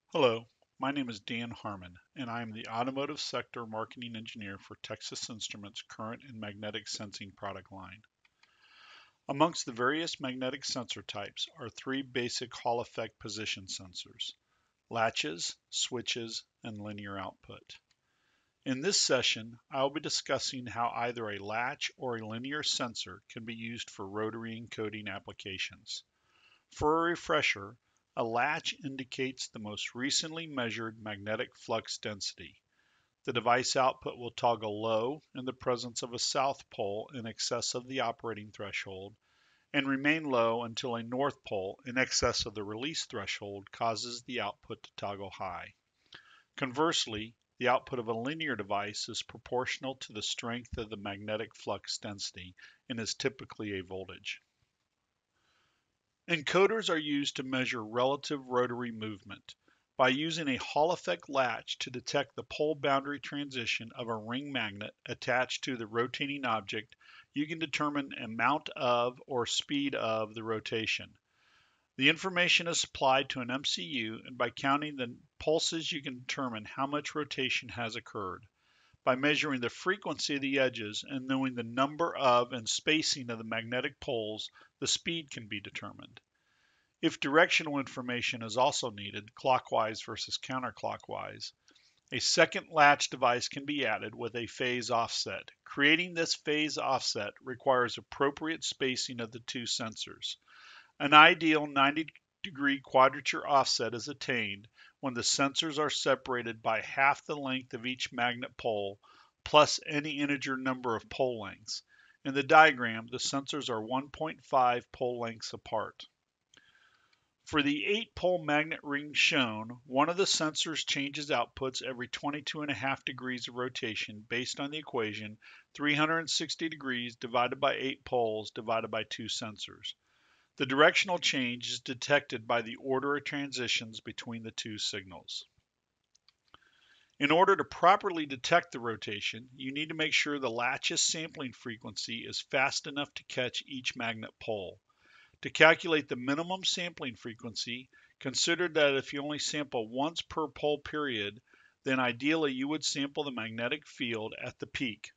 Hello, my name is Dan Harmon, and I am the Automotive Sector Marketing Engineer for Texas Instruments' current and magnetic sensing product line. Amongst the various magnetic sensor types are three basic Hall effect position sensors: latches, switches, and linear output. In this session, I will be discussing how either a latch or a linear sensor can be used for rotary encoding applications. For a refresher, a latch indicates the most recently measured magnetic flux density. The device output will toggle low in the presence of a south pole in excess of the operating threshold and remain low until a north pole in excess of the release threshold causes the output to toggle high. Conversely, the output of a linear device is proportional to the strength of the magnetic flux density and is typically a voltage. Encoders are used to measure relative rotary movement. By using a Hall effect latch to detect the pole boundary transition of a ring magnet attached to the rotating object, you can determine amount of or speed of the rotation. The information is supplied to an MCU, and by counting the pulses you can determine how much rotation has occurred. By measuring the frequency of the edges and knowing the number of and spacing of the magnetic poles, the speed can be determined. If directional information is also needed, clockwise versus counterclockwise, a second latch device can be added with a phase offset. Creating this phase offset requires appropriate spacing of the two sensors. An ideal 90-degree quadrature offset is attained when the sensors are separated by half the length of each magnet pole plus any integer number of pole lengths. In the diagram, the sensors are 1.5 pole lengths apart. For the 8-pole magnet ring shown, one of the sensors changes outputs every 22.5 degrees of rotation based on the equation 360 degrees divided by 8 poles divided by 2 sensors. The directional change is detected by the order of transitions between the two signals. In order to properly detect the rotation, you need to make sure the latch's sampling frequency is fast enough to catch each magnet pole. To calculate the minimum sampling frequency, consider that if you only sample once per pole period, then ideally you would sample the magnetic field at the peak.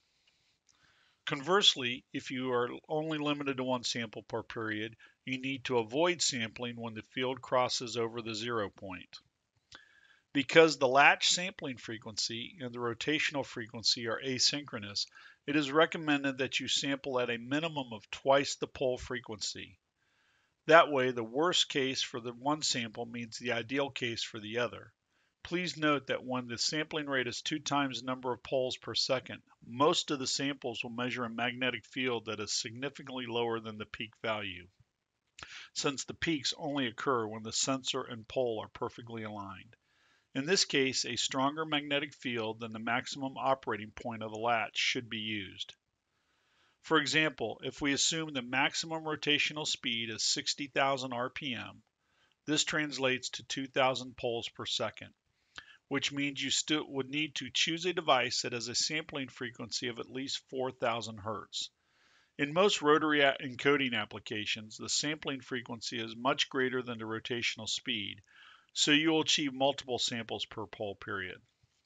Conversely, if you are only limited to one sample per period, you need to avoid sampling when the field crosses over the 0 point. Because the latch sampling frequency and the rotational frequency are asynchronous, it is recommended that you sample at a minimum of twice the pole frequency. That way, the worst case for the one sample means the ideal case for the other. Please note that when the sampling rate is 2 times the number of poles per second, most of the samples will measure a magnetic field that is significantly lower than the peak value, since the peaks only occur when the sensor and pole are perfectly aligned. In this case, a stronger magnetic field than the maximum operating point of the latch should be used. For example, if we assume the maximum rotational speed is 60,000 RPM, this translates to 2,000 poles per second, which means you still would need to choose a device that has a sampling frequency of at least 4,000 Hz. In most rotary encoding applications, the sampling frequency is much greater than the rotational speed, so you will achieve multiple samples per pole period.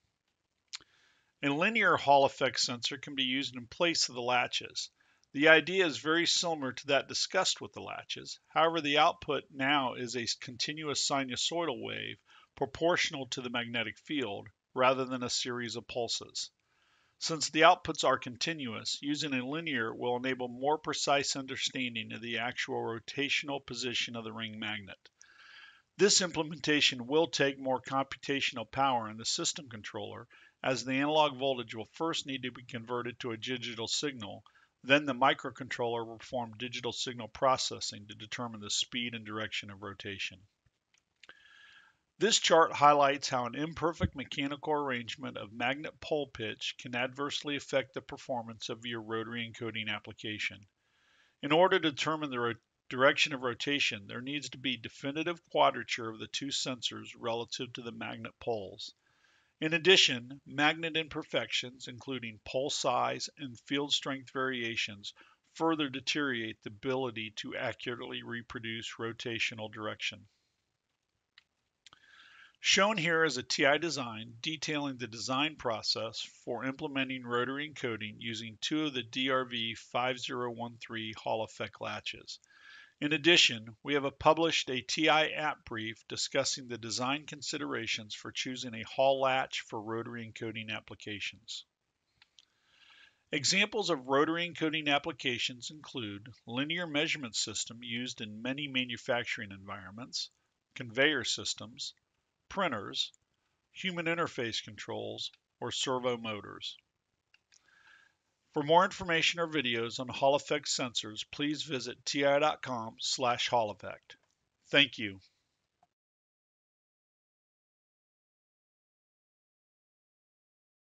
A linear Hall effect sensor can be used in place of the latches. The idea is very similar to that discussed with the latches. However, the output now is a continuous sinusoidal wave proportional to the magnetic field rather than a series of pulses. Since the outputs are continuous, using a linear will enable more precise understanding of the actual rotational position of the ring magnet. This implementation will take more computational power in the system controller, as the analog voltage will first need to be converted to a digital signal. Then the microcontroller will perform digital signal processing to determine the speed and direction of rotation. This chart highlights how an imperfect mechanical arrangement of magnet pole pitch can adversely affect the performance of your rotary encoding application. In order to determine the direction of rotation, there needs to be definitive quadrature of the two sensors relative to the magnet poles. In addition, magnet imperfections, including pole size and field strength variations, further deteriorate the ability to accurately reproduce rotational direction. Shown here is a TI design detailing the design process for implementing rotary encoding using two of the DRV5013 Hall effect latches. In addition, we have published a TI app brief discussing the design considerations for choosing a Hall latch for rotary encoding applications. Examples of rotary encoding applications include linear measurement system used in many manufacturing environments, conveyor systems, printers, human interface controls, or servo motors. For more information or videos on Hall effect sensors, please visit ti.com/Hall effect. Thank you.